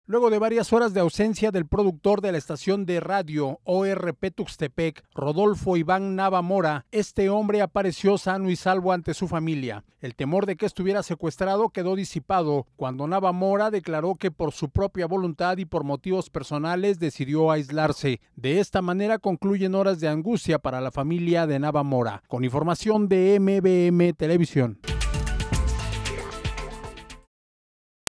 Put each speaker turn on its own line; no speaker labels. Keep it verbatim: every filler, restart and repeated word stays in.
Luego de varias horas de ausencia del productor de la estación de radio O R P Tuxtepec, Rodolfo Iván Nava Mora, este hombre apareció sano y salvo ante su familia. El temor de que estuviera secuestrado quedó disipado cuando Nava Mora declaró que por su propia voluntad y por motivos personales decidió aislarse. De esta manera concluyen horas de angustia para la familia de Nava Mora. Con información de M B M Televisión.